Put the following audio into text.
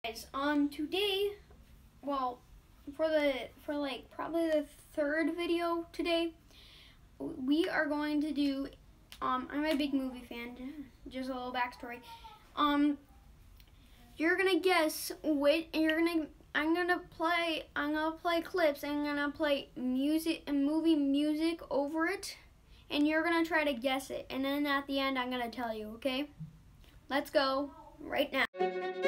Guys, today, well, for like probably the third video today, we are going to do, I'm a big movie fan, just a little backstory. You're gonna guess I'm gonna play clips, I'm gonna play music and movie music over it, and you're gonna try to guess it, and then at the end I'm gonna tell you, okay? Let's go right now.